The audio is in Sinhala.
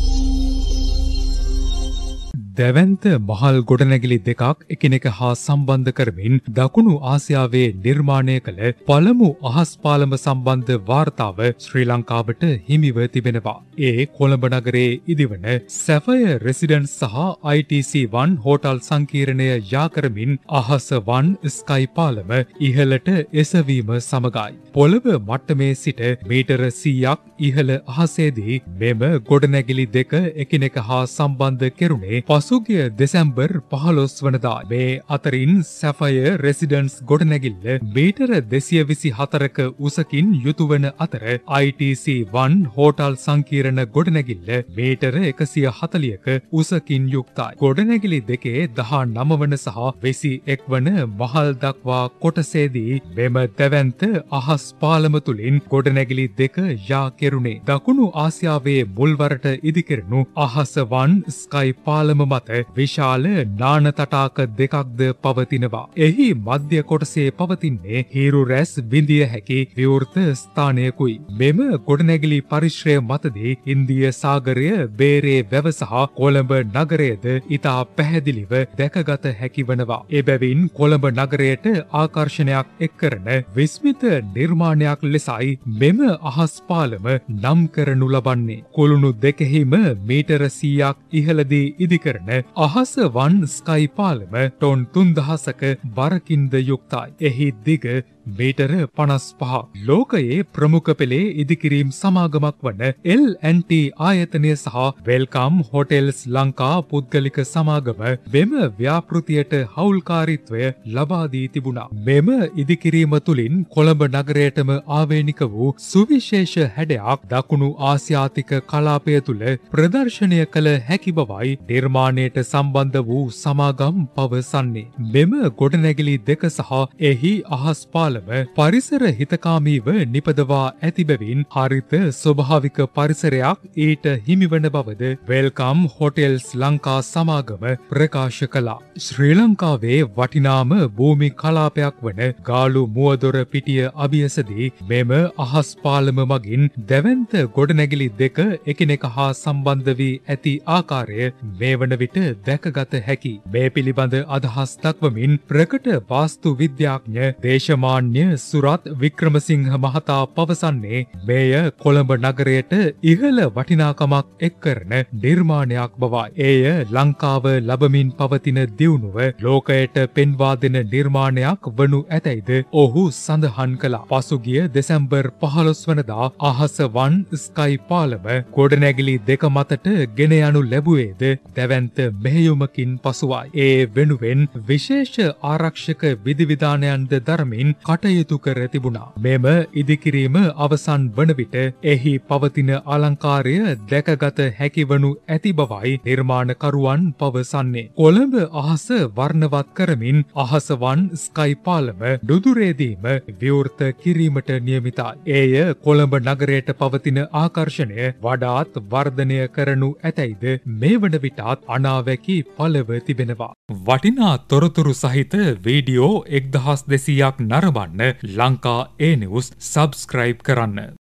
දැවැන්ත මහල් ගොඩනැගිලි දෙකක් එකිනෙක හා සම්බන්ධ කරමින් දකුණු ආසියාවේ නිර්මාණය කළ පළමු අහස් පාලම සම්බන්ධ වාර්තාව ශ්‍රී ලංකාවට හිමිව තිබෙනවා. ඒ කොළඹ නගරයේ ඉදිවන සැෆය රෙසිඩන්ස් සහ ITC1 හෝටල් සංකීර්ණය යා කරමින් අහස වන් ස්කයි පාලම ඉහළට එසවීම සමගයි. පොළව මට්ටමේ සිට මීටර 100ක් ඉහළ අහසේදී මෙම ගොඩනැගිලි දෙක එකිනෙක හා සම්බන්ධ කෙරුණේ පසුගිය දෙසැම්බර් 15 වනදා. මේ අතරින් සැෆය රෙසිඩන්ස් ගොඩනැගිල්ල මීටර 224ක උසකින් යුතුවන අතර ITC1 හෝටල් සංකීර්ණ ගොඩනැගිල්ල මීටර 140ක උසකින් යුක්තයි. ගොඩනැගිලි දෙකේ 19 වන සහ 21 වන මහල් දක්වා කොටසේදී මෙම දැවැන්ත අහස් පාලම තුලින් ගොඩනැගිලි දෙක යා කෙරුණේ. දකුණු ආසියාවේ මුල්වරට ඉදිකෙරුණු අහස වන් ස්කයි පාලම මත විශාල නාන තටාක දෙකක්ද පවතිනවා. එහි මධ්‍ය කොටසේ පවතින්නේ හීරු රැස් විඳිය හැකි විවෘත ස්ථානයකුයි. මෙම ගොඩනැගිලි පරිශ්‍රය මතදී ඉන්දිය සාගරය, බේරේ වැව සහ කොළඹ නගරයද ඉතා පැහැදිලිව දැකගත හැකි වනවා. එබැවින් කොළඹ නගරයට ආකර්ෂණයක් එක් කරන විස්මිත නිර්මාණයක් ලෙසයි මෙම අහස් පාලම නම් කරනු ලබන්නේ. කුළුණු දෙකෙහිම මීටර 100ක් ඉහළදී ඉදිකරන අහස වන් ස්කයි පාලම ටොන් 3000ක බරකින්ද යුක්තයි. එහි දිග මීටර 55. ලෝකයේ ප්‍රමුඛ පෙළේ ඉදිකිරීම් සමාගමක් වන L&T ආයතනය සහ වෙල්කම් හොටෙල්ස් ලංකා පුද්ගලික සමාගම මෙම ව්‍යාපෘතියට හවුල්කාරීත්වය ලබා දී තිබුණා. මෙම ඉදිකිරීම තුලින් කොළඹ නගරයටම ආවේනික වූ සුවිශේෂ හැඩයක් දකුණු ආසියාතික කලාපය තුල ප්‍රදර්ශනය කළ හැකි බවයි නිර්මාණයට සම්බන්ධ වූ සමාගම් පවසන්නේ. මෙම ගොඩනැගිලි දෙක සහ එහි අහස් පාලම පරිසර හිතකාමීව නිපදවා ඇති බැවින් හරිත ස්වභාවික පරිසරයක් ඊට හිමිවන බවද වෙල්කම් හොටෙල්ස් ලංකා සමාගම ප්‍රකාශ කළා. ශ්‍රී ලංකාවේ වටිනාම භූමි කලාපයක් වන ගාලු මුවදොර පිටිය අභියසදී මෙම අහස් පාලම මගින් දැවැන්ත ගොඩනැගිලි දෙක එකිනෙක හා සම්බන්ධ වී ඇති ආකාරය මේ වන විට දැකගත හැකි. මේ පිළිබඳ අදහස් දක්වමින් ප්‍රකට වාස්තු විද්‍යාඥ දේශමාන්‍ය සුරත් වික්‍රමසිංහ මහතා පවසන්නේ මෙය කොළඹ නගරයට ඉහළ වටිනාකමක් එක් කරන නිර්මාණයක් බවයි. එය ලංකාව ලබමින් පවතින දියුණුව ලෝකයට පෙන්වා දෙන නිර්මාණයක් වනු ඇතැයිද ඔහු සඳහන් කළා. පසුගිය දෙසැම්බර් 15 වනදා අහස වන් ස්කයි පාලම ගොඩනැගිලි දෙක මතට ගෙන යනු ලැබුවේද දැවැන්ත මෙහෙයුමකින් පසුවයි. ඒ වෙනුවෙන් විශේෂ ආරක්ෂක විධිවිධානයන්ද දරමින් කටයුතු කර තිබුණා. මෙම ඉදිකිරීම අවසන් වන විට එහි පවතින අලංකාරය දැකගත හැකි වනු ඇති බවයි නිර්මාණකරුවන් පවසන්නේ. කොළඹ අහස වර්ණවත් කරමින් අහස වන් ස්කයි පාලම නුදුරේදීම විවෘත කිරීමට නියමිතයි. එය කොළඹ නගරයට පවතින ආකර්ෂණය වඩාත් වර්ධනය කරනු ඇතැයිද මේ වන විටත් අනාවැකි පළව තිබෙනවා. වටිනා තොරතුරු සහිත වීඩියෝ 1200ක් නරඹන්න ලංකා ඒ නිවුස් සබ්ස්ක්‍රයිබ් කරන්න.